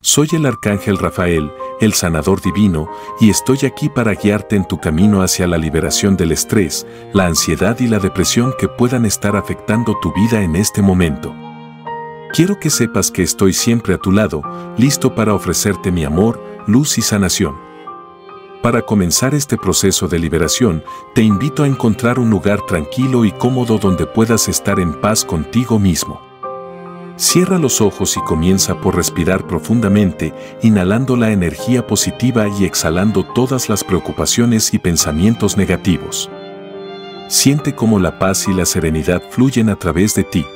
Soy el Arcángel Rafael, el sanador divino, y estoy aquí para guiarte en tu camino hacia la liberación del estrés, la ansiedad y la depresión que puedan estar afectando tu vida en este momento. Quiero que sepas que estoy siempre a tu lado, listo para ofrecerte mi amor, luz y sanación. Para comenzar este proceso de liberación, te invito a encontrar un lugar tranquilo y cómodo donde puedas estar en paz contigo mismo. Cierra los ojos y comienza por respirar profundamente, inhalando la energía positiva y exhalando todas las preocupaciones y pensamientos negativos. Siente cómo la paz y la serenidad fluyen a través de ti.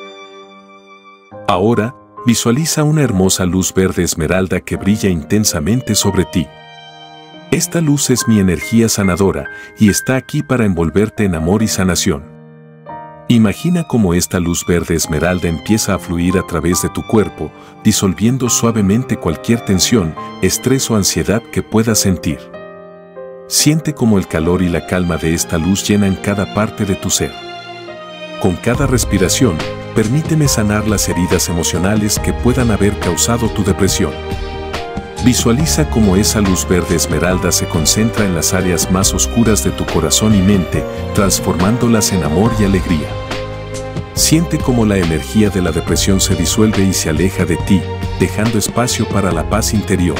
Ahora, visualiza una hermosa luz verde esmeralda que brilla intensamente sobre ti. Esta luz es mi energía sanadora y está aquí para envolverte en amor y sanación. Imagina cómo esta luz verde esmeralda empieza a fluir a través de tu cuerpo, disolviendo suavemente cualquier tensión, estrés o ansiedad que puedas sentir. Siente cómo el calor y la calma de esta luz llenan cada parte de tu ser. Con cada respiración, permíteme sanar las heridas emocionales que puedan haber causado tu depresión. Visualiza cómo esa luz verde esmeralda se concentra en las áreas más oscuras de tu corazón y mente, transformándolas en amor y alegría. Siente cómo la energía de la depresión se disuelve y se aleja de ti, dejando espacio para la paz interior.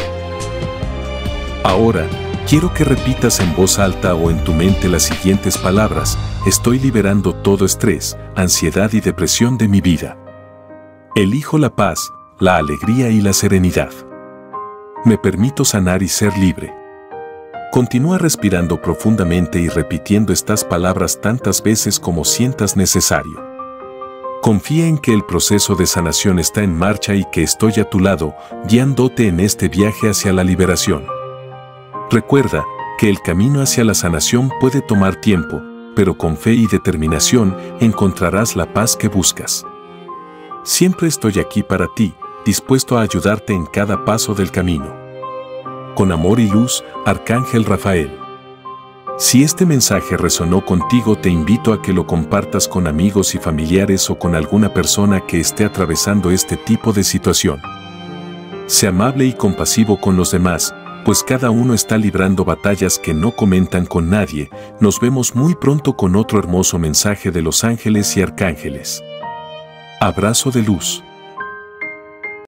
Ahora, quiero que repitas en voz alta o en tu mente las siguientes palabras: estoy liberando todo estrés, ansiedad y depresión de mi vida. Elijo la paz, la alegría y la serenidad. Me permito sanar y ser libre. Continúa respirando profundamente y repitiendo estas palabras tantas veces como sientas necesario. Confía en que el proceso de sanación está en marcha y que estoy a tu lado, guiándote en este viaje hacia la liberación. Recuerda que el camino hacia la sanación puede tomar tiempo, pero con fe y determinación encontrarás la paz que buscas. Siempre estoy aquí para ti, dispuesto a ayudarte en cada paso del camino. Con amor y luz, Arcángel Rafael. Si este mensaje resonó contigo, te invito a que lo compartas con amigos y familiares o con alguna persona que esté atravesando este tipo de situación. Sé amable y compasivo con los demás, pues cada uno está librando batallas que no comentan con nadie. Nos vemos muy pronto con otro hermoso mensaje de los ángeles y arcángeles. Abrazo de luz.